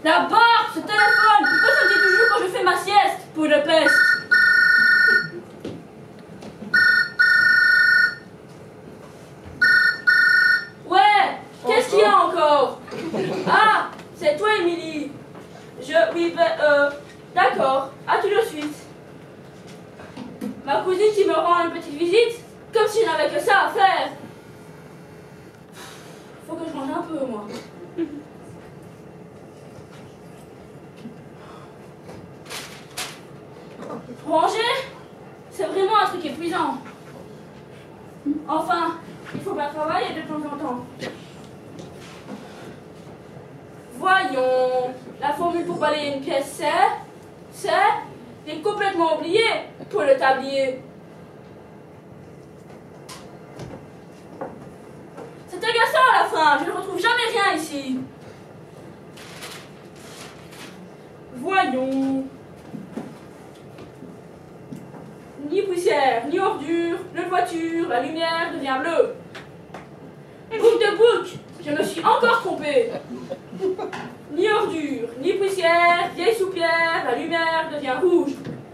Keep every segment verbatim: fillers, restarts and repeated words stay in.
La barre, ce téléphone, pourquoi ça me dit toujours quand je fais ma sieste? Pour de peste. Ouais, qu'est-ce qu'il y a encore? Ah, c'est toi, Émilie. Je, oui, ben, euh, d'accord, à tout de suite. Ma cousine qui me rend une petite visite, comme si je n'avais que ça à faire. Faut que je range un peu, moi. Ranger, c'est vraiment un truc épuisant. Enfin, il faut bien travailler de temps en temps. Voyons, la formule pour balayer une pièce, c'est... C'est... J'ai complètement oublié pour le tablier. C'est agaçant à la fin, je ne retrouve jamais rien ici. Voyons. Ni poussière, ni ordure, notre voiture, la lumière devient bleue. Boucle de boucle, je me suis encore trompée. Ni ordure, ni poussière, vieille soupière, la lumière devient rouge.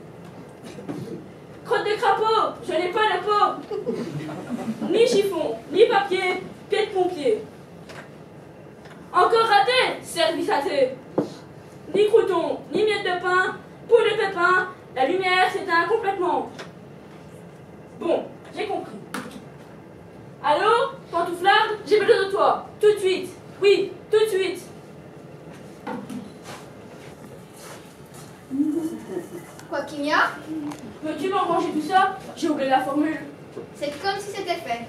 Crotte de crapaud, je n'ai pas de peau. Ni chiffon, ni papier, pied de pompier. Encore raté, service raté. Ni crouton, ni miette de pain, peau de pépin, la lumière s'éteint complètement. Bon, j'ai compris. Allô, pantouflarde, j'ai besoin de toi. Tout de suite. Oui, tout de suite. Quoi qu'il y a? Veux-tu m'en ranger tout ça? J'ai oublié la formule. C'est comme si c'était fait.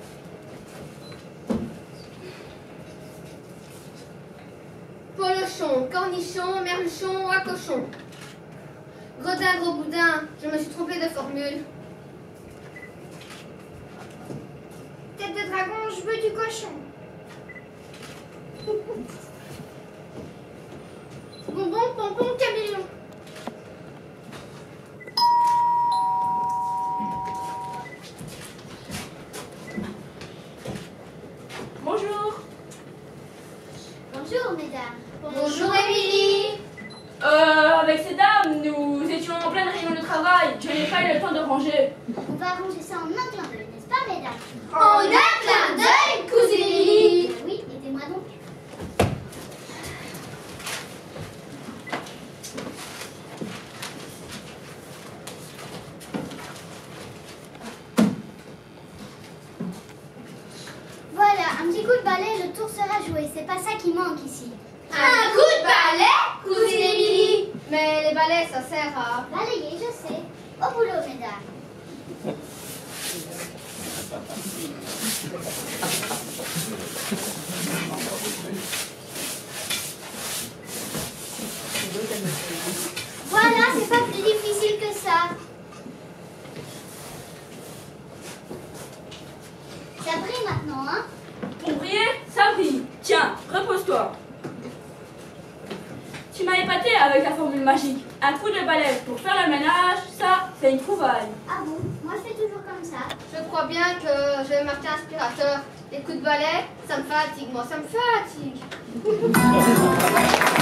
Polochon, cornichon, merluchon, à cochon. Gredin, gros boudin, je me suis trompée de formule. Tête de dragon, je veux du cochon. Bonbon, pompon, caméléon. Bonjour. Bonjour, mesdames. Bonjour, Émilie. Euh, avec ces dames, nous étions en pleine réunion de travail. Je n'ai pas eu le temps de ranger. On va ranger ça en un clin d'œil, n'est-ce pas, mesdames? En un clin d'œil, cousine Émilie. Oui, aidez-moi donc. Voilà, un petit coup de balai, le tour sera joué. C'est pas ça qui manque ici. Un coup de balai, cousine Émilie. Mais les balais, ça sert à... Balayez, je sais. Au boulot, mesdames. Voilà, c'est pas plus difficile que ça. Ça brille maintenant, hein? Pour briller, ça brille. Tiens, repose-toi. Tu m'as épaté avec la formule magique. Un coup de balai pour faire le ménage, ça, c'est une trouvaille. Ah bon? Moi, je fais toujours comme ça. Je crois bien que je vais m'acheter un aspirateur. Les coups de balai, ça me fatigue. Moi, ça me fatigue.